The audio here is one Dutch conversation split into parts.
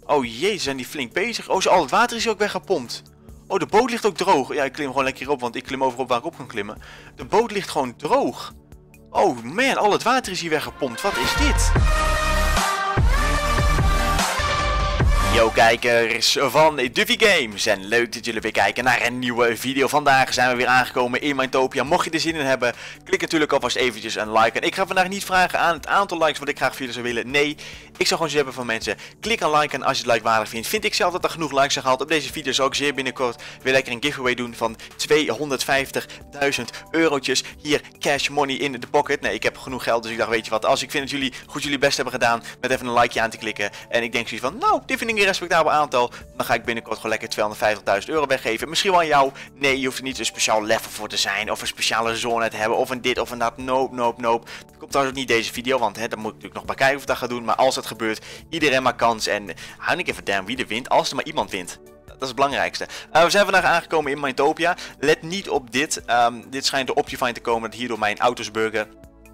Oh jee, zijn die flink bezig. Oh, al het water is ook weggepompt. Oh, de boot ligt ook droog. Ja, ik klim gewoon lekker op, want ik klim overal waar ik op kan klimmen. De boot ligt gewoon droog. Oh man, al het water is hier weggepompt. Wat is dit? Yo kijkers van Duffy Games en leuk dat jullie weer kijken naar een nieuwe video. Vandaag zijn we weer aangekomen in Minetopia. Mocht je er zin in hebben, klik natuurlijk alvast eventjes een like. En ik ga vandaag niet vragen aan het aantal likes wat ik graag voor jullie zou willen. Nee, ik zou gewoon zo hebben van mensen. Klik een like en als je het likewaardig vindt. Vind ik zelf dat er genoeg likes zijn gehaald op deze video. Zou ik zeer binnenkort weer lekker een giveaway doen van 250.000 eurotjes. Hier cash money in de pocket. Nee, ik heb genoeg geld, dus ik dacht weet je wat. Als ik vind dat jullie goed jullie best hebben gedaan met even een likeje aan te klikken. En ik denk zoiets van, nou, dit vind ik een respectabel aantal. Dan ga ik binnenkort gewoon lekker 250.000 euro weggeven. Misschien wel aan jou. Nee, je hoeft er niet een speciaal level voor te zijn. Of een speciale zone te hebben. Of een dit of een dat. Nope. Dat komt trouwens ook niet deze video. Want dan moet ik natuurlijk nog maar kijken of ik dat ga doen. Maar als dat gebeurt, iedereen maakt kans. En hou ik even damn wie er wint. Als er maar iemand wint. Dat is het belangrijkste. We zijn vandaag aangekomen in Minetopia. Let niet op dit. Dit schijnt door Optifine te komen. Dat hierdoor mijn auto's buggen.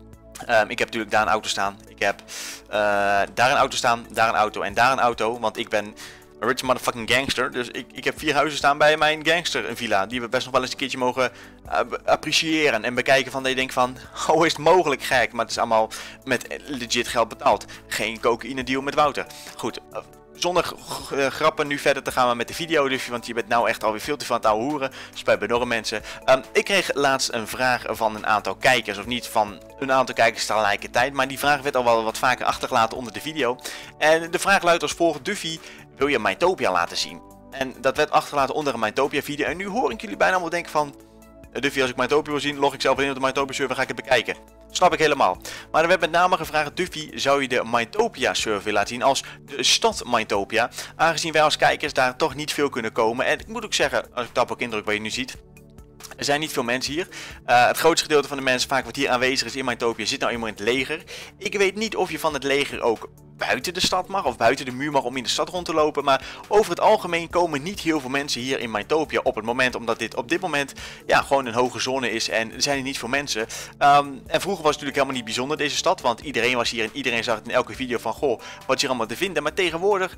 Ik heb natuurlijk daar een auto staan. Ik heb daar een auto staan, daar een auto en daar een auto. Want ik ben een rich motherfucking gangster. Dus ik heb 4 huizen staan bij mijn gangster een villa. Die we best nog wel eens een keertje mogen appreciëren. En bekijken van dat je denkt van, hoe is het mogelijk gek? Maar het is allemaal met legit geld betaald. Geen cocaïne deal met Wouter. Goed. Zonder grappen nu verder te gaan met de video, dus, want je bent nou echt alweer veel te veel aan het ouwe hoeren. Spijt bij enorm mensen. Ik kreeg laatst een vraag van een aantal kijkers, of niet van een aantal kijkers tegelijkertijd, maar die vraag werd al wel wat vaker achtergelaten onder de video. En de vraag luidt als volgt: Duffy, wil je Minetopia laten zien? En dat werd achtergelaten onder een Minetopia video. En nu hoor ik jullie bijna allemaal denken van, Duffy, als ik Minetopia wil zien, log ik zelf in op de Minetopia server, ga ik het bekijken. Snap ik helemaal. Maar er werd met name gevraagd, Duffy, zou je de Minetopia server willen laten zien als de stad Minetopia? Aangezien wij als kijkers daar toch niet veel kunnen komen. En ik moet ook zeggen, als ik tap ook indruk wat je nu ziet, er zijn niet veel mensen hier. Het grootste gedeelte van de mensen vaak wat hier aanwezig is in Minetopia zit nou eenmaal in het leger. Ik weet niet of je van het leger ook buiten de stad mag of buiten de muur mag om in de stad rond te lopen. Maar over het algemeen komen niet heel veel mensen hier in Minetopia op het moment. Omdat dit op dit moment ja, gewoon een hoge zone is en er zijn er niet veel mensen. En vroeger was het natuurlijk helemaal niet bijzonder deze stad. Want iedereen was hier en iedereen zag het in elke video van goh, wat is hier allemaal te vinden. Maar tegenwoordig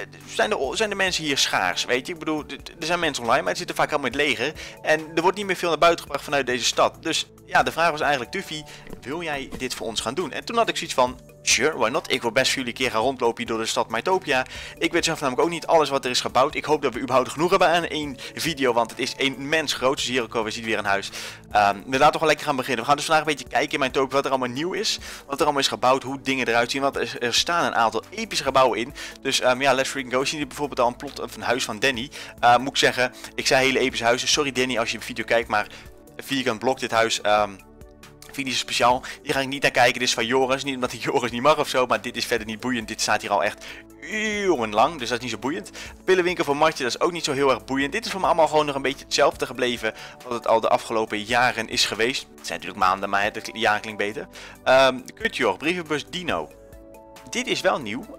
zijn de mensen hier schaars. Weet je, ik bedoel, er zijn mensen online, maar het zitten vaak allemaal in het leger. En er wordt niet meer veel naar buiten gebracht vanuit deze stad. Dus ja, de vraag was eigenlijk, Duffy, wil jij dit voor ons gaan doen? En toen had ik zoiets van, sure, why not? Ik wil best voor jullie een keer gaan rondlopen hier door de stad Minetopia. Ik weet zelf namelijk ook niet alles wat er is gebouwd. Ik hoop dat we überhaupt genoeg hebben aan één video, want het is immens groot. Dus hier ook alweer ziet weer een huis. We laten toch lekker gaan beginnen. We gaan dus vandaag een beetje kijken in Minetopia wat er allemaal nieuw is. Wat er allemaal is gebouwd, hoe dingen eruit zien. Want er staan een aantal epische gebouwen in. Dus ja, let's freaking go. Zien jullie bijvoorbeeld al een plot van een huis van Danny. Moet ik zeggen, ik zei hele epische huizen. Sorry Danny als je de video kijkt, maar vierkant blok dit huis. Vind ik speciaal. Hier ga ik niet naar kijken. Dit is van Joris. Niet omdat ik Joris niet mag of zo. Maar dit is verder niet boeiend. Dit staat hier al echt lang. Dus dat is niet zo boeiend. Pillenwinkel voor Martje. Dat is ook niet zo heel erg boeiend. Dit is voor me allemaal gewoon nog een beetje hetzelfde gebleven. Wat het al de afgelopen jaren is geweest. Het zijn natuurlijk maanden. Maar de jaren klinkt beter. Kutjor. Brievenbus Dino. Dit is wel nieuw.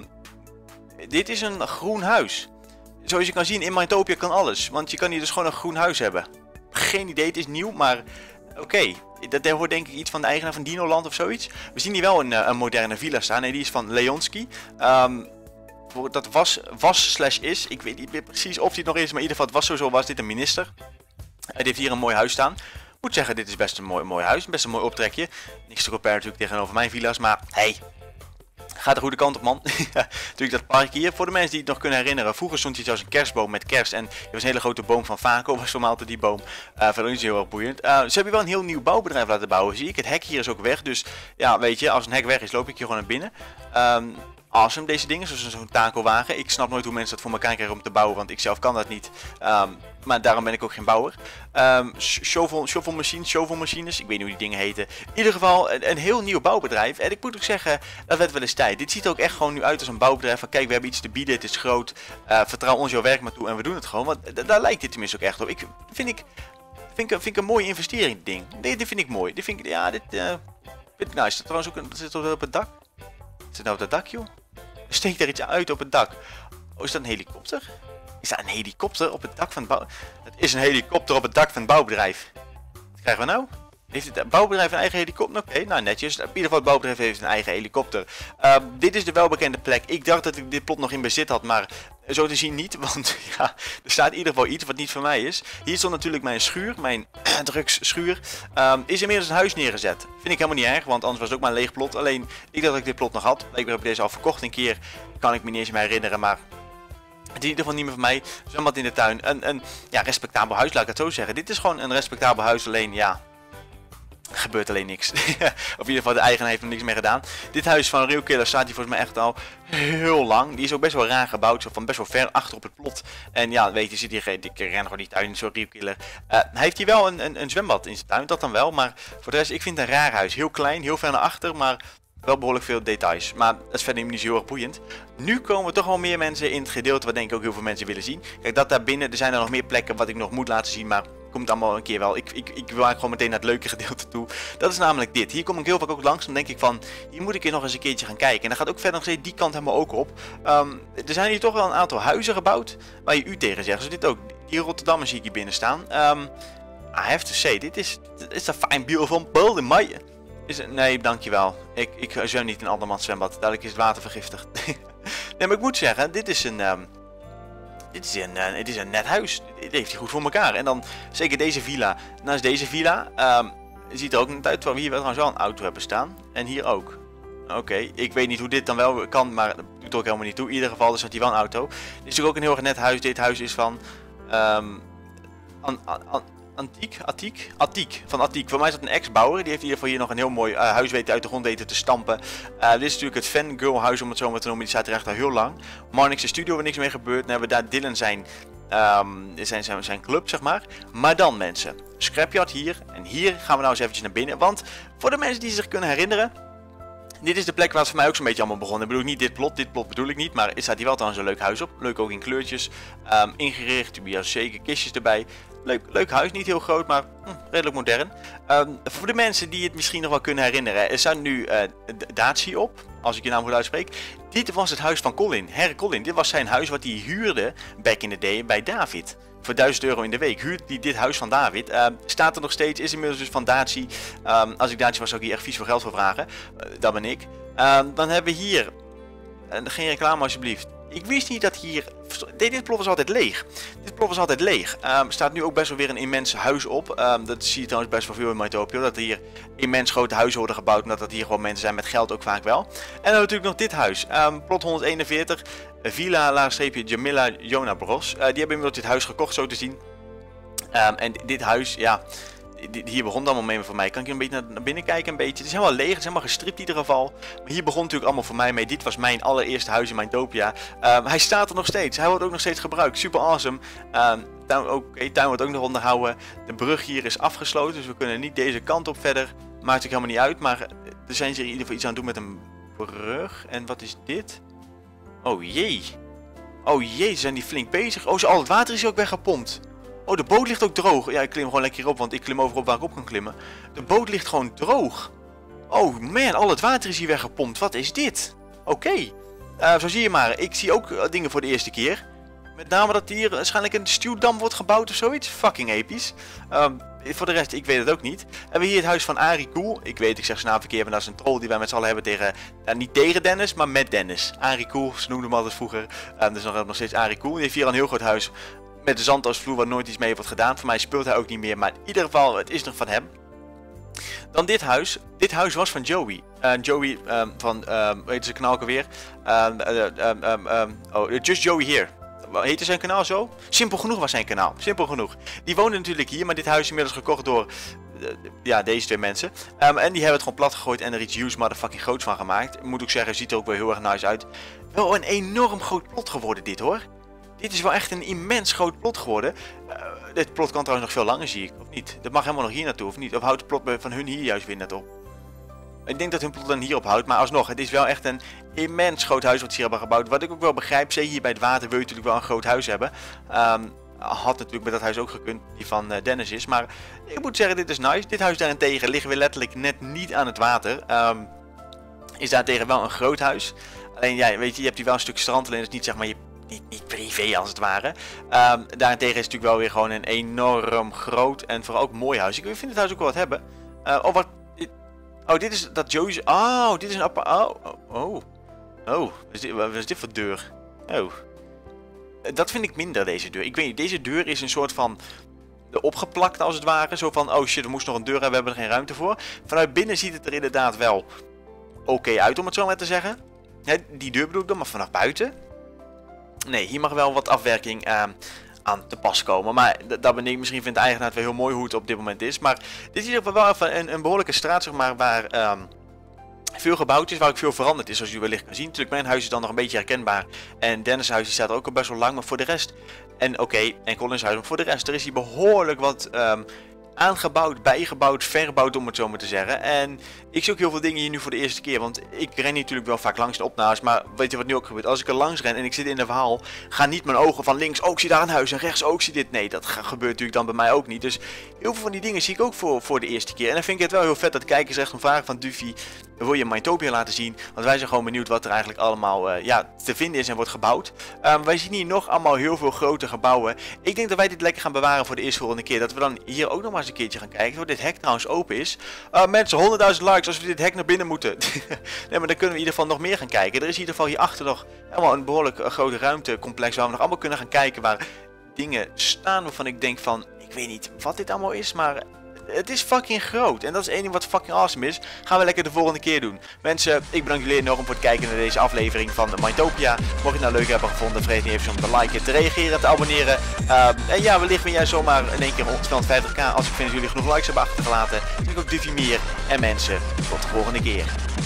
Dit is een groen huis. Zoals je kan zien in Minetopia kan alles. Want je kan hier dus gewoon een groen huis hebben. Geen idee. Het is nieuw. Maar oké. Dat hoort denk ik iets van de eigenaar van Dinoland of zoiets. We zien hier wel een moderne villa staan. Nee, die is van Leonski. Dat was/is. Ik weet niet meer precies of die het nog is. Maar in ieder geval, het was sowieso was dit een minister. Hij heeft hier een mooi huis staan. Ik moet zeggen, dit is best een mooi huis. Best een mooi optrekje. Niks te compare natuurlijk tegenover mijn villa's. Maar hey, gaat de goede kant op, man. Natuurlijk dat park hier. Voor de mensen die het nog kunnen herinneren. Vroeger stond hier zelfs een kerstboom met kerst. En er was een hele grote boom van Vaco. Was normaal altijd die boom. Verder niet zo heel erg boeiend. Ze hebben wel een heel nieuw bouwbedrijf laten bouwen. Zie ik. Het hek hier is ook weg. Dus ja, weet je. Als een hek weg is, loop ik hier gewoon naar binnen. Awesome, deze dingen. Zoals zo'n takelwagen. Ik snap nooit hoe mensen dat voor elkaar krijgen om te bouwen. Want ik zelf kan dat niet. Maar daarom ben ik ook geen bouwer. Shovelmachines. Ik weet niet hoe die dingen heten. In ieder geval een heel nieuw bouwbedrijf. En ik moet ook zeggen, dat werd wel eens tijd. Dit ziet er ook echt gewoon nu uit als een bouwbedrijf. Van kijk, we hebben iets te bieden. Het is groot. Vertrouw ons jouw werk maar toe. En we doen het gewoon. Want daar lijkt dit tenminste ook echt op. Vind ik een mooie investering, ding. Dit vind ik mooi. Dit vind ik, ja, dit vind ik nice. Trouwens ook zit er op het dak. Zit nou op dat dak, joh? Steekt er iets uit op het dak? Oh, is dat een helikopter? Is dat een helikopter op het dak van het bouw? Het is een helikopter op het dak van het bouwbedrijf. Wat krijgen we nou? Heeft het bouwbedrijf een eigen helikopter? Oké, nou netjes. In ieder geval het bouwbedrijf heeft een eigen helikopter. Dit is de welbekende plek. Ik dacht dat ik dit plot nog in bezit had, maar zo te zien niet. Want ja, er staat in ieder geval iets wat niet van mij is. Hier stond natuurlijk mijn schuur, mijn drugsschuur. Is inmiddels een huis neergezet. Vind ik helemaal niet erg, want anders was het ook maar een leeg plot. Alleen, ik dacht dat ik dit plot nog had. Ik heb deze al verkocht een keer. Kan ik me niet eens meer herinneren, maar... Het is in ieder geval niet meer van mij. Zwembad in de tuin. Een ja, respectabel huis, laat ik het zo zeggen. Dit is gewoon een respectabel huis, alleen ja... Er gebeurt alleen niks. Of in ieder geval de eigenaar heeft er niks mee gedaan. Dit huis van Real Killer staat hier volgens mij echt al heel lang. Die is ook best wel raar gebouwd. Zo van best wel ver achter op het plot. En ja, weet je, zit hier, ik ren gewoon die tuin, zo Real Killer. Hij heeft hier wel een zwembad in zijn tuin, dat dan wel. Maar voor de rest, ik vind het een raar huis. Heel klein, heel ver naar achter, maar wel behoorlijk veel details. Maar dat is verder niet zo heel erg boeiend. Nu komen toch wel meer mensen in het gedeelte wat denk ik ook heel veel mensen willen zien. Kijk, dat daar binnen, er zijn er nog meer plekken wat ik nog moet laten zien, maar... Komt allemaal een keer wel. Ik wil eigenlijk gewoon meteen naar het leuke gedeelte toe. Dat is namelijk dit. Hier kom ik heel vaak ook langs. Dan denk ik van, hier moet ik hier nog eens een keertje gaan kijken. En dan gaat ook verder nog steeds die kant helemaal ook op. Er zijn hier toch wel een aantal huizen gebouwd. Waar je u tegen zegt. Dus dit ook. Die Rotterdam zie ik hier binnen staan. I have to say, dit is a fine beautiful building, mate. Nee, dankjewel. Ik zwem niet in een andermans zwembad. Dadelijk is het water vergiftigd. Nee, maar ik moet zeggen, dit is een... Het is een net huis. Dit heeft hij goed voor elkaar. En dan zeker deze villa. Naast deze villa ziet er ook net uit waar we hier wel trouwens wel een auto hebben staan. En hier ook. Oké, ik weet niet hoe dit dan wel kan, maar dat doet ook helemaal niet toe. In ieder geval er staat hier wel een auto. Dit is natuurlijk ook een heel erg net huis. Dit huis is van... Atiek. Van Atiek. Voor mij is dat een ex-bouwer. Die heeft in ieder geval hier nog een heel mooi huis uit de grond weten te stampen. Dit is natuurlijk het fangirl huis om het zo maar te noemen. Die staat er echt al heel lang. Marnix studio waar niks mee gebeurt. Dan hebben we daar Dylan zijn club, zeg maar. Maar dan mensen. Scrapyard hier. En hier gaan we nou eens eventjes naar binnen. Want voor de mensen die zich kunnen herinneren. Dit is de plek waar het voor mij ook zo'n beetje allemaal begon. Ik bedoel niet dit plot bedoel ik niet. Maar er staat hier wel trouwens een leuk huis op. Leuk ook in kleurtjes. Ingericht. Hier zeker kistjes erbij. Leuk huis, niet heel groot, maar redelijk modern. Voor de mensen die het misschien nog wel kunnen herinneren, er staat nu Daci op, als ik je naam goed uitspreek. Dit was het huis van Colin, Herr Colin. Dit was zijn huis wat hij huurde back in the day bij David. Voor €1000 in de week huurt hij dit huis van David. Staat er nog steeds, is inmiddels dus van Daci. Als ik Daci was, zou ik hier echt vies voor geld voor vragen. Dat ben ik. Dan hebben we hier, geen reclame alsjeblieft. Ik wist niet dat hier... Dit plot was altijd leeg. Dit plot was altijd leeg. Staat nu ook best wel weer een immens huis op. Dat zie je trouwens best wel veel in Mytopia. Dat er hier immens grote huizen worden gebouwd. Omdat dat hier gewoon mensen zijn met geld ook vaak wel. En dan natuurlijk nog dit huis. Plot 141. Villa Jamila Jonabros. Die hebben inmiddels dit huis gekocht zo te zien. En dit huis, ja... Hier begon het allemaal mee voor mij. Kan ik een beetje naar binnen kijken een beetje. Het is helemaal leeg, het is helemaal gestript in ieder geval. Maar hier begon natuurlijk allemaal voor mij mee. Dit was mijn allereerste huis in Mytopia. Hij staat er nog steeds. Hij wordt ook nog steeds gebruikt. Super awesome. Tuin wordt ook nog onderhouden. De brug hier is afgesloten. Dus we kunnen niet deze kant op verder. Maakt ook helemaal niet uit. Maar er zijn ze in ieder geval iets aan het doen met een brug. En wat is dit? Oh jee. Oh jee, ze zijn die flink bezig. Oh, al het water is hier ook weggepompt. Oh, de boot ligt ook droog. Ja, ik klim gewoon lekker hierop, want ik klim overal waar ik op kan klimmen. De boot ligt gewoon droog. Oh man, al het water is hier weggepompt. Wat is dit? Oké. Zo zie je maar. Ik zie ook dingen voor de eerste keer. Met name dat hier waarschijnlijk een stuwdam wordt gebouwd of zoiets. Fucking episch. Voor de rest, ik weet het ook niet. Hebben we hier het huis van Arie Koel. Ik weet, ik zeg zijn naam verkeerd, maar dat is een troll die wij met z'n allen hebben tegen... niet tegen Dennis, maar met Dennis. Arie Koel, ze noemden hem altijd vroeger. Dus nog steeds Arie Koel. Die heeft hier een heel groot huis. Met de zand als vloer waar nooit iets mee wordt gedaan. Voor mij speelt hij ook niet meer. Maar in ieder geval, het is nog van hem. Dan dit huis. Dit huis was van Joey. Joey van, hoe heet zijn kanaal ook alweer? Just Joey Here. Heette zijn kanaal zo? Simpel genoeg was zijn kanaal. Simpel genoeg. Die woonde natuurlijk hier. Maar dit huis is inmiddels gekocht door... ja, deze twee mensen. En die hebben het gewoon plat gegooid en er iets huge motherfucking groots van gemaakt. Ik moet ook zeggen, ziet er ook wel heel erg nice uit. Wel een enorm groot plot geworden dit hoor. Dit is wel echt een immens groot plot geworden. Dit plot kan trouwens nog veel langer, zie ik. Of niet? Dat mag helemaal nog hier naartoe, of niet? Of houdt het plot van hun hier juist weer net op? Ik denk dat hun plot dan hierop houdt. Maar alsnog, het is wel echt een immens groot huis wat ze hier hebben gebouwd. Wat ik ook wel begrijp, zeker hier bij het water wil je natuurlijk wel een groot huis hebben. Had natuurlijk met dat huis ook gekund, die van Dennis is. Maar ik moet zeggen, dit is nice. Dit huis daarentegen ligt weer letterlijk net niet aan het water. Is daarentegen wel een groot huis. Alleen, ja, weet je hebt hier wel een stuk strand. Alleen is niet zeg maar niet privé als het ware. Daarentegen is het natuurlijk wel weer gewoon een enorm groot en vooral ook mooi huis. Ik vind het huis ook wel wat hebben. Oh, wat... Oh, dit is dat Joe's... Oh, dit is een apart... Oh. Wat is dit voor deur? Oh. Dat vind ik minder, deze deur. Ik weet niet, deze deur is een soort van... opgeplakt als het ware. Zo van, oh shit, we moesten nog een deur hebben, we hebben er geen ruimte voor. Vanuit binnen ziet het er inderdaad wel oké uit, om het zo maar te zeggen. Die deur bedoel ik dan, maar vanaf buiten. Nee, hier mag wel wat afwerking aan te pas komen. Maar dat ben ik, misschien vindt de eigenaar het wel heel mooi hoe het op dit moment is. Maar dit is in ieder geval wel even een behoorlijke straat, zeg maar, waar... veel gebouwd is, waar ook veel veranderd is, zoals u wellicht kan zien. Natuurlijk, mijn huis is dan nog een beetje herkenbaar. En Dennis' huis die staat er ook al best wel lang, maar voor de rest... En oké, en Colin's huis, maar voor de rest, er is hier behoorlijk wat aangebouwd, bijgebouwd, verbouwd, om het zo maar te zeggen. En ik zie ook heel veel dingen hier nu voor de eerste keer, want ik ren natuurlijk wel vaak langs de opnames, maar weet je wat nu ook gebeurt? Als ik er langs ren en ik zit in een verhaal, gaan niet mijn ogen van links, oh ik zie daar een huis en rechts, oh ik zie dit. Nee, dat gebeurt natuurlijk dan bij mij ook niet. Dus heel veel van die dingen zie ik ook voor de eerste keer. En dan vind ik het wel heel vet dat kijkers echt een vraag van Duffy, wil je Mindtopia laten zien? Want wij zijn gewoon benieuwd wat er eigenlijk allemaal te vinden is en wordt gebouwd. Wij zien hier nog allemaal heel veel grote gebouwen. Ik denk dat wij dit lekker gaan bewaren voor de eerstvolgende keer. Dat we dan hier ook nog maar eens een keertje gaan kijken. Terwijl dit hek trouwens open is. Mensen, 100.000 likes als we dit hek naar binnen moeten. Nee, maar dan kunnen we in ieder geval nog meer gaan kijken. Er is in ieder geval hierachter nog helemaal een behoorlijk grote ruimtecomplex waar we nog allemaal kunnen gaan kijken. Waar dingen staan waarvan ik denk van, ik weet niet wat dit allemaal is, maar... Het is fucking groot. En dat is één ding wat fucking awesome is. Gaan we lekker de volgende keer doen. Mensen, ik bedank jullie enorm voor het kijken naar deze aflevering van Mindtopia. Mocht je het nou leuk hebben gevonden, vergeet niet even om te liken, te reageren, te abonneren. En ja, wellicht ben jij zomaar in één keer 250k. Als ik vind dat jullie genoeg likes hebben achtergelaten. Dan ik ook Duffy meer. En mensen, tot de volgende keer.